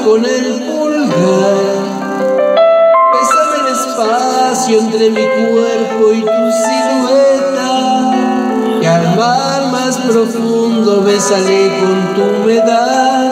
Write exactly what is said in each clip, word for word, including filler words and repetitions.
con el pulgar, bésame el espacio entre mi cuerpo y tu silueta, y al mar más profundo bésale con tu humedad.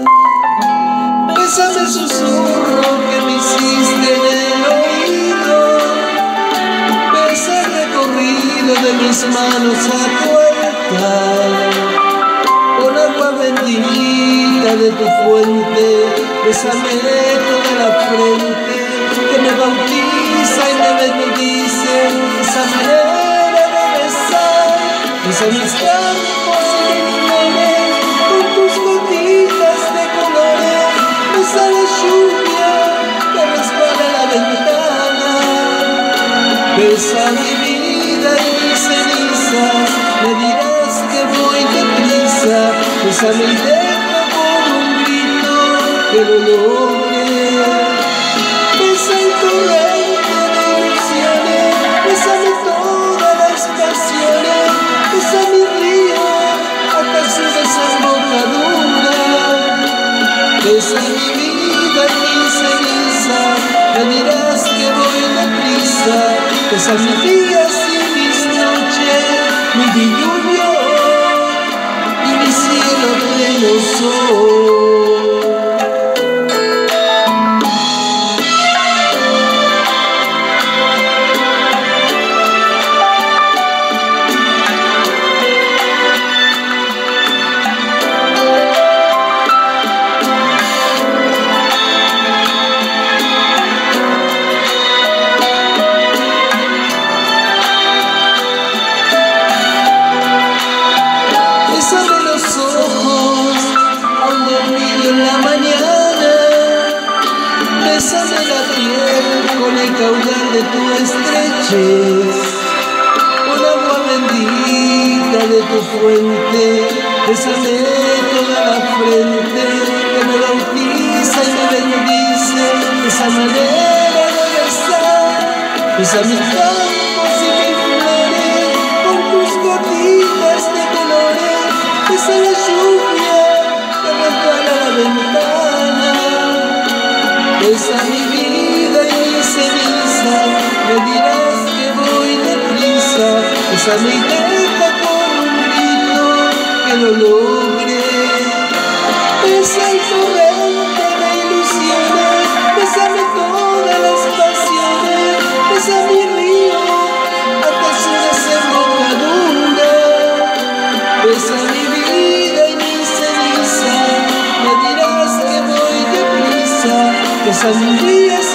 Bésame el susurro que me hiciste en el oído, besa el recorrido de mis manos a tu altar, con agua bendita de tu fuente, bésame toda la frente que me bautiza y me bendice, esa manera de besar, besa mis campos y mis flores, con tus gotitas de colores, besa la lluvia que resbala la ventana, besa mi vida y mis cenizas, me dirás que voy deprisa, bésame y deja por un grito que lo logre. Besa el torrente de ilusiones, bésame todas las pasiones, besa mi río hasta su desembocadura, besa mi vida y mi ceniza, me dirás que voy deprisa, besa mis días y mis noches, mi diluvio y mi cielo pleno sol. Bésame los ojos, aún dormido en la mañana, bésame la piel con el caudal de tu estrechez, con agua bendita de tu fuente, bésame toda la frente que me bautiza y me bendice, esa manera de besar, besa mis campos y mis flores, con tus gotitas de colores, besa la lluvia que resbala la ventana, besa mi vida y mi ceniza, me dirás que voy deprisa, bésame y deja por un grito que lo logre. Besa el torrente de ilusiones, bésame todas las pasiones, besa mi río hasta su desembocadura, besa mi vida y mi ceniza, me dirás que voy deprisa, besa mis días